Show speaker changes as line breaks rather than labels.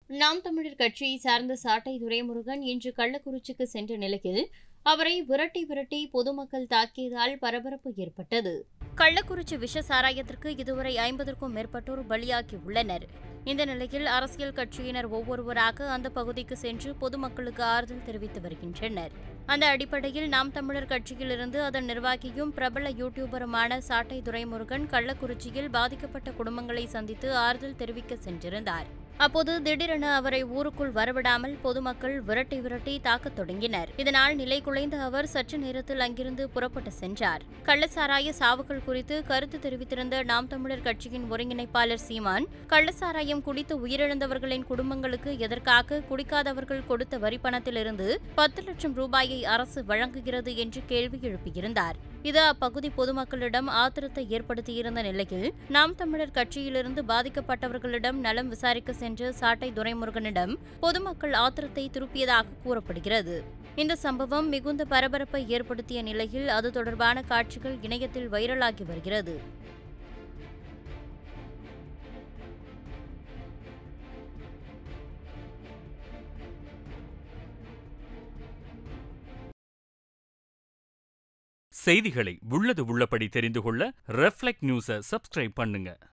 நாம் தமிழர் கட்சியை சார்ந்த சாட்டை துரைமுருகன் இன்று கள்ளக்குறிச்சிக்கு சென்ற நிலையில் அவரை விரட்டி பொதுமக்கள் தாக்கியதால் பரபரப்பு ஏற்பட்டது. கள்ளக்குறிச்சி விஷ சாராயத்திற்கு இதுவரை 50க்கும் மேற்பட்டோர் பலியாகியுள்ளனர். இந்த நிலையில் அரசியல் கட்சியினர் ஒவ்வொருவராக அந்த பகுதிக்கு சென்று பொதுமக்களுக்கு ஆறுதல் தெரிவித்து வருகின்றனர். அந்த அடிப்படையில் நாம் தமிழர் கட்சியிலிருந்து அதன் நிர்வாகியும் பிரபல யூடியூபருமான சாட்டை துரைமுருகன் கள்ளக்குறிச்சியில் பாதிக்கப்பட்ட குடும்பங்களை சந்தித்து ஆறுதல் தெரிவிக்க சென்றிருந்தார். அப்போது திடீரென அவரை ஊருக்குள் வரவிடாமல் பொதுமக்கள் விரட்டி தாக்கத் தொடங்கினர். இதனால் நிலை குலைந்த அவர் சற்று நேரத்தில் அங்கிருந்து புறப்பட்டு சென்றார். கள்ளசாராய சாவுகள் குறித்து கருத்து தெரிவித்திருந்த நாம் தமிழர் கட்சியின் ஒருங்கிணைப்பாளர் சீமான், கள்ளசாராயம் குடித்து உயிரிழந்தவர்களின் குடும்பங்களுக்கு எதற்காக குடிக்காதவர்கள் கொடுத்த வரி பணத்திலிருந்து 10 லட்சம் ரூபாயை அரசு வழங்குகிறது என்று கேள்வி எழுப்பியிருந்தார். இது அப்பகுதி பொதுமக்களிடம் ஆத்திரத்தை ஏற்படுத்தியிருந்த நிலையில் நாம் தமிழர் கட்சியிலிருந்து பாதிக்கப்பட்டவர்களிடம் நலம் விசாரிக்க சென்ற சாட்டை துரைமுருகனிடம் பொதுமக்கள் ஆத்திரத்தை திருப்பியதாக கூறப்படுகிறது. இந்த சம்பவம் மிகுந்த பரபரப்பை ஏற்படுத்திய நிலையில் அது தொடர்பான காட்சிகள் இணையத்தில் வைரலாகி வருகிறது.
செய்திகளை உள்ளது உள்ளபடி தெரிந்து கொள்ள ரெஃப்ளெக்ட் நியூஸை சப்ஸ்கிரைப் பண்ணுங்க.